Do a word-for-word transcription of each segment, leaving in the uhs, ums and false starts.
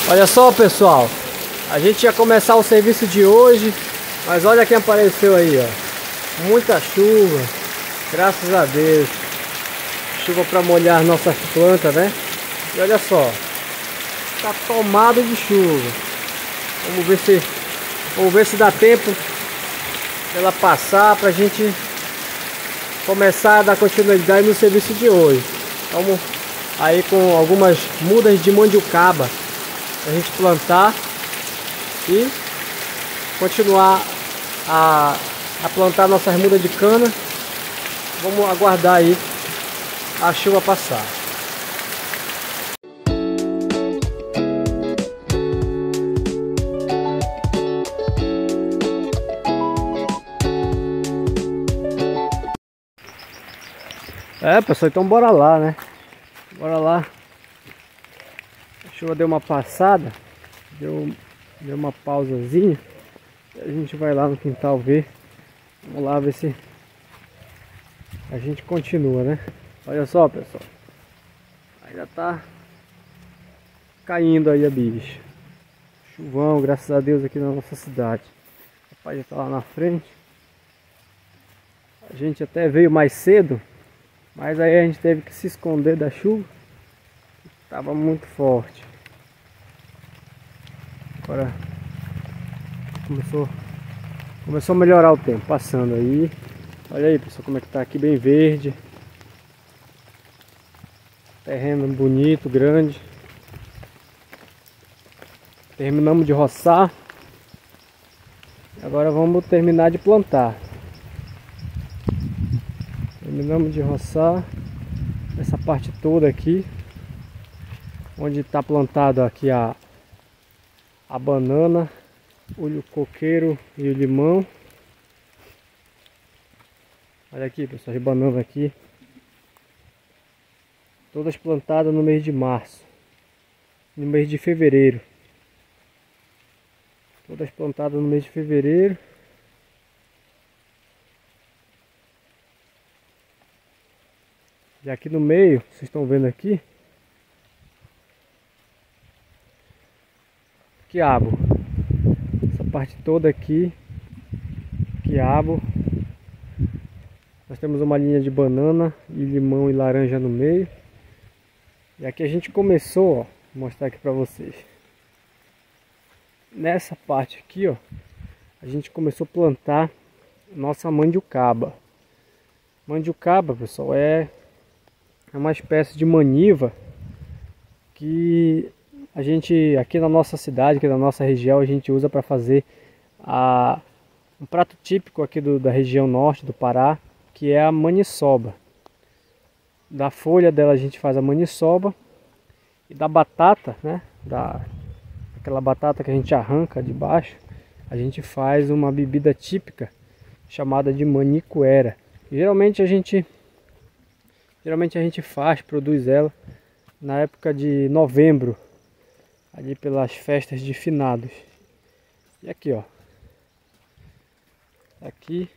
Olha só, pessoal, a gente ia começar o serviço de hoje, mas olha quem apareceu aí, ó. Muita chuva, graças a Deus. Chuva para molhar nossas plantas, né? E olha só, tá tomado de chuva. Vamos ver se, vamos ver se dá tempo dela passar pra gente começar a dar continuidade no serviço de hoje. Vamos aí com algumas mudas de mandiocaba pra gente plantar e continuar a, a plantar nossas mudas de cana. Vamos aguardar aí a chuva passar. É, pessoal, então bora lá, né? Bora lá. A chuva deu uma passada, deu, deu uma pausazinha. A gente vai lá no quintal ver. Vamos lá ver se a gente continua, né? Olha só, pessoal, ainda tá caindo aí a bicha. Chuvão, graças a Deus, aqui na nossa cidade. O papai já tá lá na frente. A gente até veio mais cedo, mas aí a gente teve que se esconder da chuva. Tava muito forte. Agora começou, começou a melhorar o tempo, passando aí. Olha aí, pessoal, como é que tá aqui, bem verde. Terreno bonito, grande. Terminamos de roçar. Agora vamos terminar de plantar. Terminamos de roçar essa parte toda aqui, onde está plantado aqui a, a banana, o coqueiro e o limão. Olha aqui, pessoal, as bananas aqui, todas plantadas no mês de março, no mês de fevereiro. Todas plantadas no mês de fevereiro. E aqui no meio, vocês estão vendo aqui, quiabo. Essa parte toda aqui, quiabo. Nós temos uma linha de banana e limão e laranja no meio. E aqui a gente começou, ó, vou mostrar aqui pra vocês. Nessa parte aqui, ó, a gente começou a plantar nossa mandiocaba. Mandiocaba, pessoal, é É uma espécie de maniva que a gente, aqui na nossa cidade, aqui na nossa região, a gente usa para fazer a, um prato típico aqui do, da região norte do Pará, que é a maniçoba. Da folha dela a gente faz a maniçoba, e da batata, né, da, aquela batata que a gente arranca de baixo, a gente faz uma bebida típica chamada de manicuera. E geralmente a gente Geralmente a gente faz, produz ela na época de novembro, ali pelas festas de finados. E aqui, ó, aqui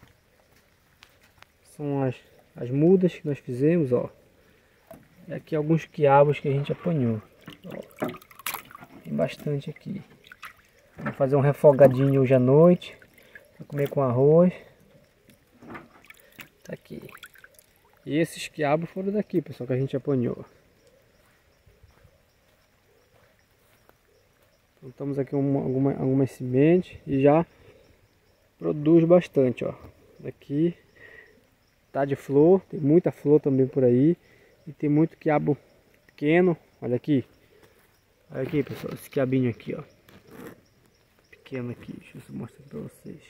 são as, as mudas que nós fizemos, ó. E aqui alguns quiabos que a gente apanhou, ó. Tem bastante aqui. Vamos fazer um refogadinho hoje à noite para comer com arroz. Tá aqui. E esses quiabos foram daqui, pessoal, que a gente apanhou. Plantamos aqui uma, alguma, algumas sementes e já produz bastante, ó. Daqui tá de flor, tem muita flor também por aí. E tem muito quiabo pequeno, olha aqui. Olha aqui, pessoal, esse quiabinho aqui, ó. Pequeno aqui, deixa eu mostrar pra vocês.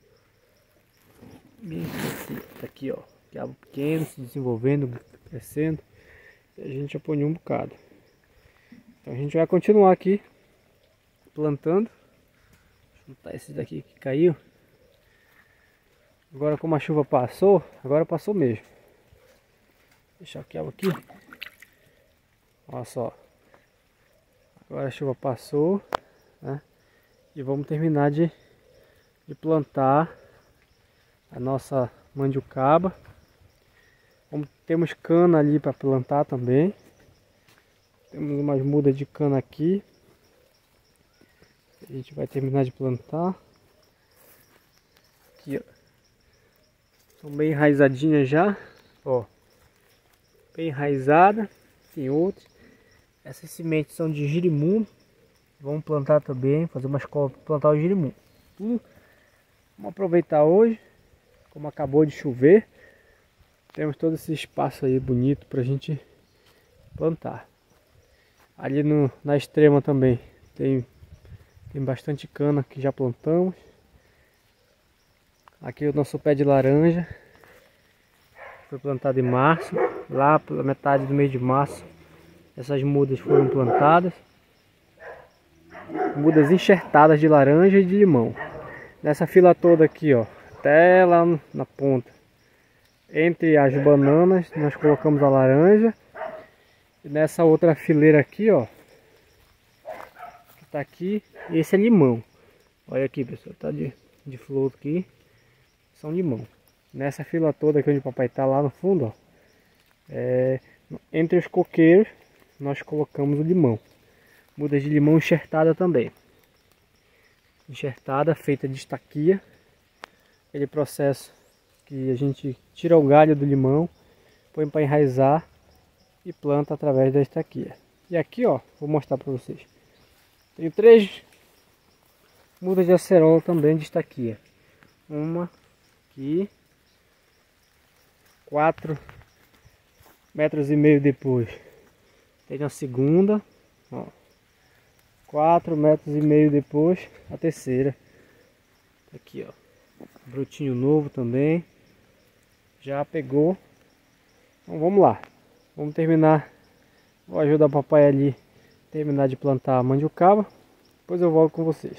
Bem assim, tá aqui, ó. Quiabo pequeno, se desenvolvendo, crescendo. E a gente apanhou um bocado. Então a gente vai continuar aqui plantando. Deixa eu botar esse daqui que caiu. Agora, como a chuva passou, agora passou mesmo. Vou deixar o quiabo aqui. Olha só. Agora a chuva passou, né? E vamos terminar de, de plantar a nossa mandiocaba. Temos cana ali para plantar também. Temos umas mudas de cana aqui. A gente vai terminar de plantar. Aqui, ó. São bem enraizadinhas já, ó. Bem enraizada. Tem outras. Essas sementes são de girimum. Vamos plantar também, fazer uma escola para plantar o girimum. Tudo. Vamos aproveitar hoje, como acabou de chover. Temos todo esse espaço aí bonito para a gente plantar. Ali no, na extrema também tem, tem bastante cana que já plantamos. Aqui o nosso pé de laranja foi plantado em março. Lá pela metade do mês de março essas mudas foram plantadas. Mudas enxertadas de laranja e de limão. Nessa fila toda aqui, ó, até lá na ponta. Entre as bananas nós colocamos a laranja. E nessa outra fileira aqui, ó, que tá aqui, esse é limão. Olha aqui, pessoal, tá de, de flor aqui. São limão. Nessa fila toda aqui onde o papai tá lá no fundo, ó, é, entre os coqueiros nós colocamos o limão. Mudas de limão enxertada também. Enxertada, feita de estaquia. Aquele processo que a gente tira o galho do limão, põe para enraizar e planta através da estaquia. E aqui, ó, vou mostrar para vocês. Tem três mudas de acerola também de estaquia. Uma aqui, quatro metros e meio depois tem a segunda, ó, quatro metros e meio depois a terceira. Aqui, ó, brotinho novo também, já pegou. Então vamos lá, vamos terminar. Vou ajudar o papai ali terminar de plantar a mandiocaba, depois eu volto com vocês.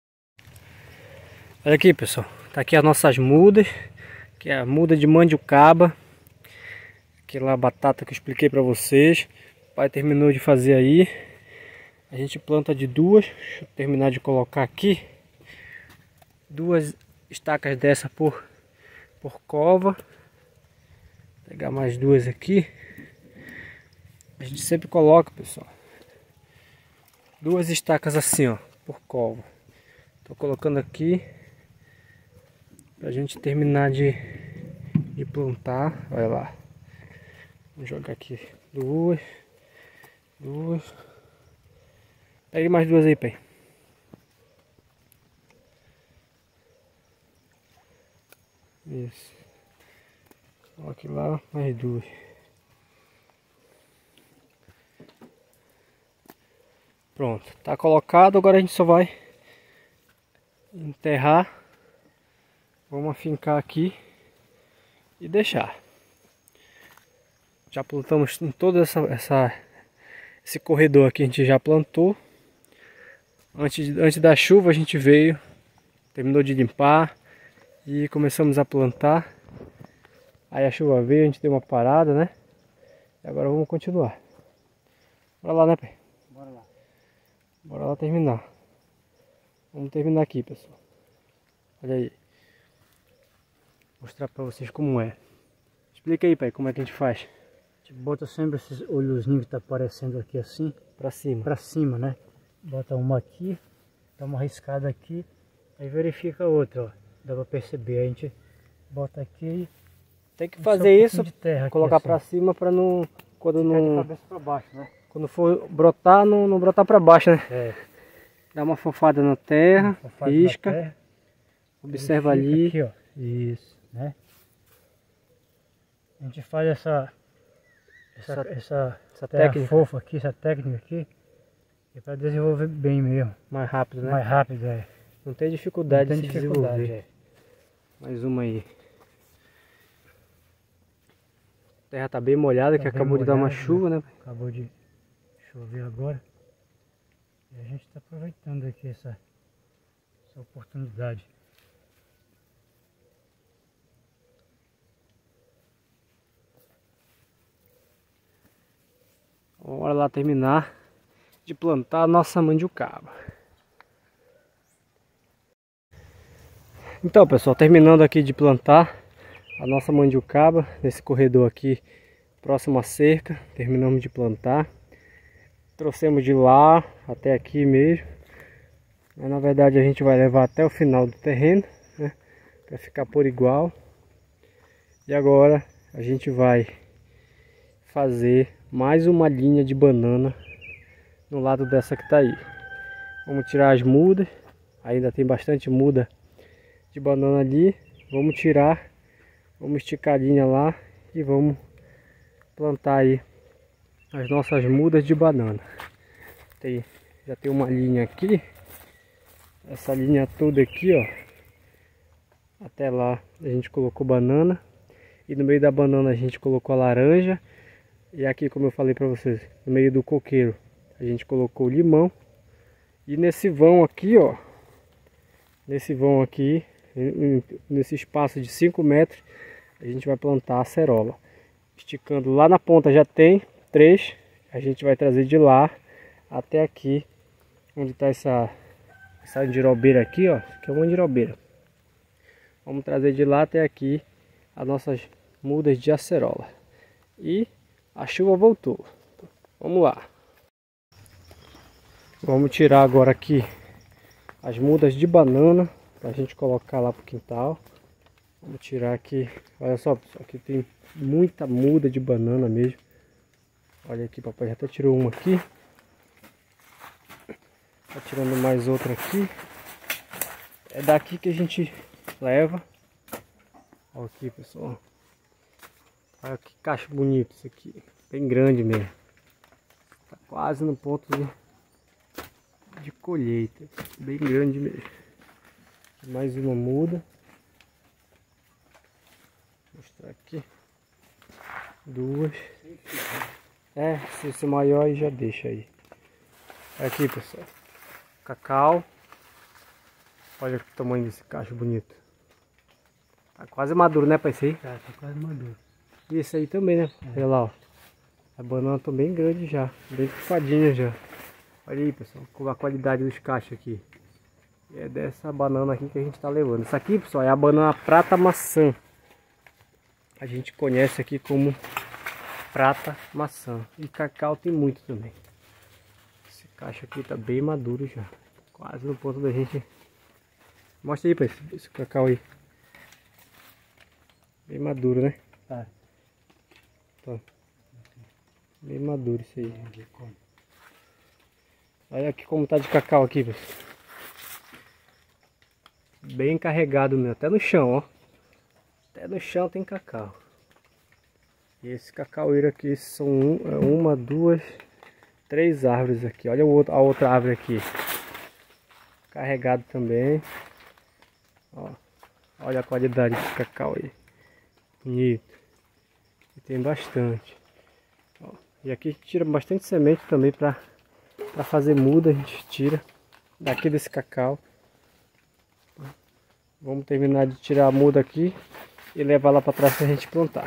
Olha aqui, pessoal, tá aqui as nossas mudas, que é a muda de mandiocaba, aquela batata que eu expliquei para vocês. O pai terminou de fazer aí. A gente planta de duas. Deixa eu terminar de colocar aqui duas estacas dessa por por cova. Vou pegar mais duas aqui. A gente sempre coloca, pessoal, duas estacas assim, ó, por cova. Tô colocando aqui pra gente terminar de, de plantar. Olha lá. Vou jogar aqui duas. Duas. Pegue mais duas aí, pai. Isso. Coloque lá mais duas. Pronto, tá colocado. Agora a gente só vai enterrar. Vamos afincar aqui e deixar. Já plantamos em todo essa, essa, esse corredor aqui, a gente já plantou. Antes, antes da chuva a gente veio, terminou de limpar e começamos a plantar. Aí a chuva veio, a gente deu uma parada, né? E agora vamos continuar. Bora lá, né, pai? Bora lá. Bora lá terminar. Vamos terminar aqui, pessoal. Olha aí. Vou mostrar pra vocês como é. Explica aí, pai, como é que a gente faz. A gente bota sempre esses olhozinhos que tá aparecendo aqui assim, Pra cima. pra cima, né? Bota uma aqui, dá uma riscada aqui, aí verifica a outra, ó. Dá pra perceber. Aí a gente bota aqui. Tem que fazer um isso, de terra aqui, colocar assim, pra cima pra não... Quando ficar de não... cabeça pra baixo, né? Quando for brotar, não, não brotar pra baixo, né? É. Dá uma fofada na terra, Faz na risca, terra, observa verifica ali. aqui, ó. Isso, né? A gente faz essa essa, Essa- essa, essa terra técnica. fofa aqui, essa técnica aqui, é para desenvolver bem mesmo, Mais rápido, né? mais rápido, é. Não tem dificuldade Não tem de se dificuldade, desenvolver. é. Mais uma aí. A terra tá bem molhada, Tá que bem acabou de dar uma molhada, chuva, né? Acabou de chover agora. E a gente está aproveitando aqui essa, essa oportunidade. Bora lá terminar de plantar a nossa mandiocaba. Então, pessoal, terminando aqui de plantar a nossa mandiocaba nesse corredor aqui próximo à cerca. Terminamos de plantar. Trouxemos de lá até aqui mesmo. Mas, na verdade a gente vai levar até o final do terreno, né? Para ficar por igual. E agora a gente vai fazer mais uma linha de banana no lado dessa que tá aí. Vamos tirar as mudas. Ainda tem bastante muda de banana ali. Vamos tirar. Vamos esticar a linha lá. E vamos plantar aí as nossas mudas de banana. Tem, já tem uma linha aqui. Essa linha toda aqui, ó. Até lá a gente colocou banana. E no meio da banana a gente colocou a laranja. E aqui, como eu falei para vocês, no meio do coqueiro a gente colocou o limão. E nesse vão aqui, ó. Nesse vão aqui, nesse espaço de cinco metros, a gente vai plantar a acerola. Esticando lá na ponta já tem três. A gente vai trazer de lá até aqui, onde está essa, essa andirobeira aqui, ó. Que é uma andirobeira. Vamos trazer de lá até aqui as nossas mudas de acerola. E a chuva voltou. Vamos lá. Vamos tirar agora aqui as mudas de banana para a gente colocar lá pro quintal. Vamos tirar aqui. Olha só, pessoal, aqui tem muita muda de banana mesmo. Olha aqui, papai já até tirou uma aqui. Tá tirando mais outra aqui. É daqui que a gente leva. Olha aqui, pessoal. Olha que cacho bonito isso aqui. Bem grande mesmo. Tá quase no ponto de, de colheita. Bem grande mesmo. Mais uma muda. Vou mostrar aqui. Duas. É, se esse maior aí já deixa aí. Aqui, pessoal. Cacau. Olha o tamanho desse cacho bonito. Tá quase maduro, né, pai? Esse aí? Tá, tá quase maduro. E esse aí também, né? É. Olha lá, ó. A banana tá bem grande já. Bem pifadinha já. Olha aí, pessoal. Com a qualidade dos cachos aqui. E é dessa banana aqui que a gente tá levando. Essa aqui, pessoal, é a banana prata maçã. A gente conhece aqui como prata maçã. E cacau tem muito também. Esse cacho aqui tá bem maduro já. Quase no ponto da gente... Mostra aí, pai, esse, esse cacau aí. Bem maduro, né? Tá. Tá. Bem maduro isso aí. Olha aqui como tá de cacau aqui, pessoal. Bem carregado mesmo. Até no chão, ó. Até no chão tem cacau. E esse cacaueiro aqui são um, uma, duas, três árvores aqui. Olha o outro, a outra árvore aqui. Carregado também. Ó. Olha a qualidade desse cacau aí. Bonito. E tem bastante. Ó, e aqui a gente tira bastante semente também para para fazer muda. A gente tira daqui desse cacau. Vamos terminar de tirar a muda aqui e levar lá para trás para a gente plantar.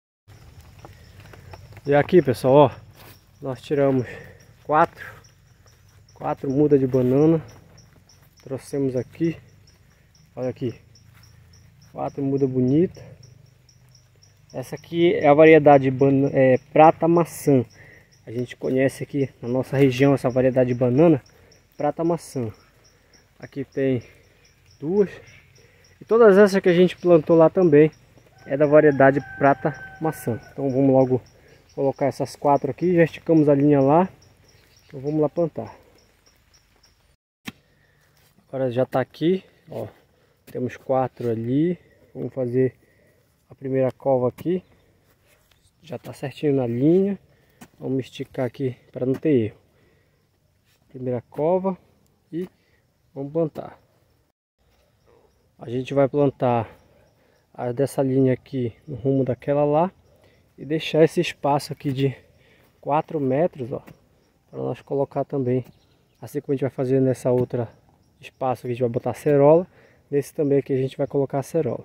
E aqui, pessoal, ó, nós tiramos quatro quatro mudas de banana. Trouxemos aqui. Olha aqui. Quatro mudas bonitas. Essa aqui é a variedade é, prata maçã. A gente conhece aqui na nossa região essa variedade de banana, prata maçã. Aqui tem duas. E todas essas que a gente plantou lá também é da variedade prata maçã. Então vamos logo colocar essas quatro aqui. Já esticamos a linha lá. Então vamos lá plantar. Agora já está aqui, ó. Temos quatro ali. Vamos fazer a primeira cova aqui. Já está certinho na linha. Vamos esticar aqui para não ter erro. Primeira cova e vamos plantar. A gente vai plantar a dessa linha aqui no rumo daquela lá e deixar esse espaço aqui de quatro metros, ó, para nós colocar também, assim como a gente vai fazer nessa outra espaço que a gente vai botar acerola, nesse também aqui a gente vai colocar acerola.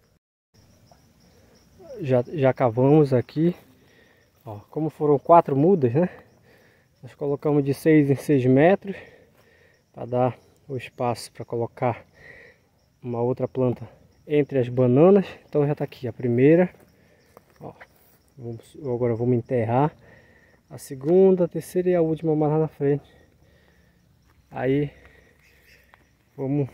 Já, já cavamos aqui, ó, como foram quatro mudas, né? Nós colocamos de seis em seis metros para dar o espaço para colocar uma outra planta entre as bananas. Então já está aqui a primeira, ó, vamos, agora vamos enterrar a segunda, a terceira e a última mais lá na frente. Aí Vamos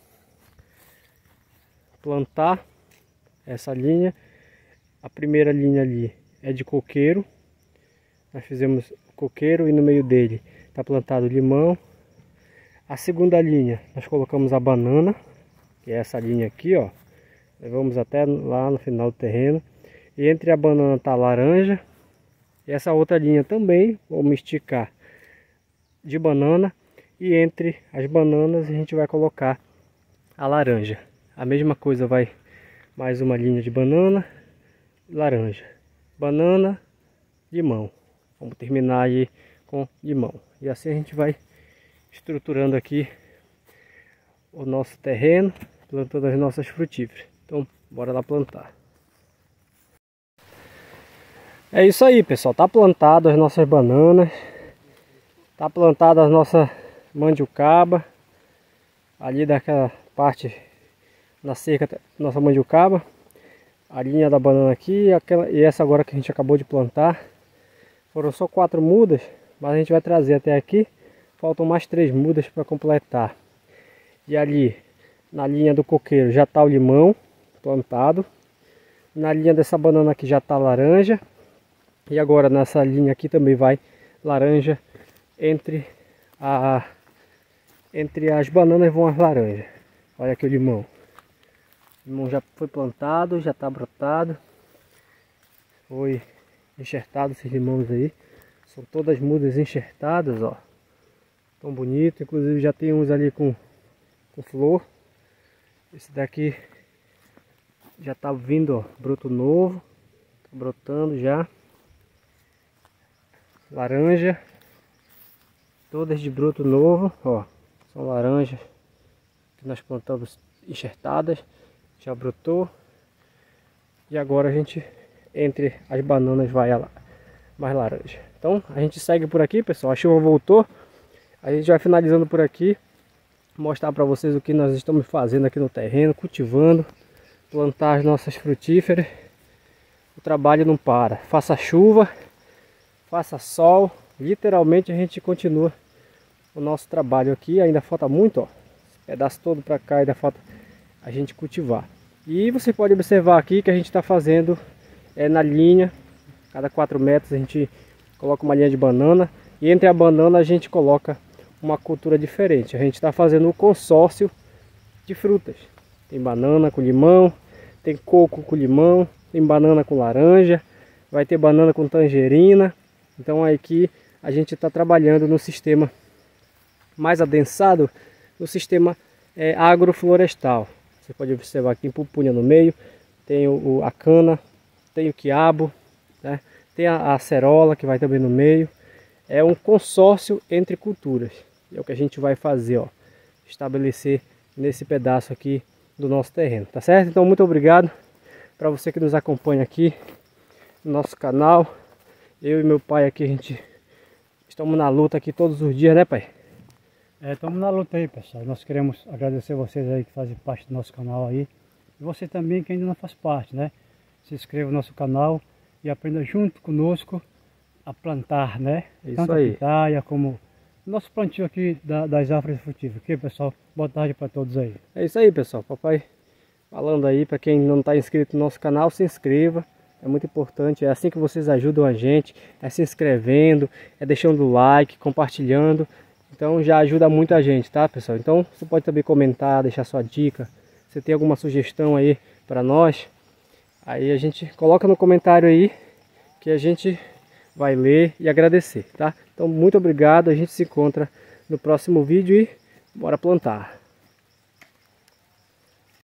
plantar essa linha. A primeira linha ali é de coqueiro. Nós fizemos coqueiro e no meio dele está plantado limão. A segunda linha nós colocamos a banana, que é essa linha aqui, ó. Levamos até lá no final do terreno. E entre a banana está a laranja. E essa outra linha também vamos esticar de banana. E entre as bananas a gente vai colocar a laranja. A mesma coisa, vai mais uma linha de banana, laranja, banana, limão. Vamos terminar aí com limão. E assim a gente vai estruturando aqui o nosso terreno, plantando as nossas frutíferas. Então, bora lá plantar. É isso aí, pessoal. Tá plantado as nossas bananas. Tá plantada a nossa mandiocaba. Ali daquela parte na cerca, nossa mandiocaba. A linha da banana aqui aquela, e essa agora que a gente acabou de plantar. Foram só quatro mudas, mas a gente vai trazer até aqui. Faltam mais três mudas para completar. E ali, na linha do coqueiro, já está o limão plantado. Na linha dessa banana aqui já está laranja. E agora nessa linha aqui também vai laranja. Entre, a, entre as bananas vão as laranjas. Olha aqui o limão. O limão já foi plantado, já está brotado. Foi enxertado esses limões aí. São todas mudas enxertadas, ó. Tão bonito. Inclusive já tem uns ali com, com flor. Esse daqui já tá vindo, ó, broto novo. Tá brotando já. Laranja. Todas de broto novo, ó. São laranjas que nós plantamos enxertadas. Já brotou. E agora a gente, entre as bananas, vai a mais laranja. Então a gente segue por aqui, pessoal. A chuva voltou. A gente vai finalizando por aqui. Mostrar para vocês o que nós estamos fazendo aqui no terreno. Cultivando. Plantar as nossas frutíferas. O trabalho não para. Faça chuva. Faça sol. Literalmente a gente continua o nosso trabalho aqui. Ainda falta muito, ó. Esse pedaço todo para cá ainda falta a gente cultivar. E você pode observar aqui que a gente está fazendo é, na linha. Cada quatro metros a gente coloca uma linha de banana. E entre a banana a gente coloca uma cultura diferente. A gente está fazendo um consórcio de frutas. Tem banana com limão, tem coco com limão, tem banana com laranja, vai ter banana com tangerina. Então aqui a gente está trabalhando no sistema mais adensado, no sistema é, agroflorestal. Você pode observar aqui em pupunha no meio, tem o, a cana, tem o quiabo, né? Tem a, a acerola que vai também no meio. É um consórcio entre culturas. É o que a gente vai fazer, ó, estabelecer nesse pedaço aqui do nosso terreno, tá certo? Então muito obrigado para você que nos acompanha aqui no nosso canal. Eu e meu pai aqui, a gente estamos na luta aqui todos os dias, né, pai? É, estamos na luta aí, pessoal. Nós queremos agradecer vocês aí que fazem parte do nosso canal aí. E você também que ainda não faz parte, né? Se inscreva no nosso canal e aprenda junto conosco a plantar, né? Isso Tanto aí. a pitaia como nosso plantio aqui da, das árvores frutíferas. Ok, pessoal? Boa tarde para todos aí. É isso aí, pessoal. Papai falando aí, para quem não está inscrito no nosso canal, se inscreva. É muito importante, é assim que vocês ajudam a gente, é se inscrevendo, é deixando o like, compartilhando. Então já ajuda muito a gente, tá, pessoal? Então você pode também comentar, deixar sua dica. Se tem alguma sugestão aí para nós, aí a gente coloca no comentário aí, que a gente vai ler e agradecer, tá? Então muito obrigado, a gente se encontra no próximo vídeo e bora plantar.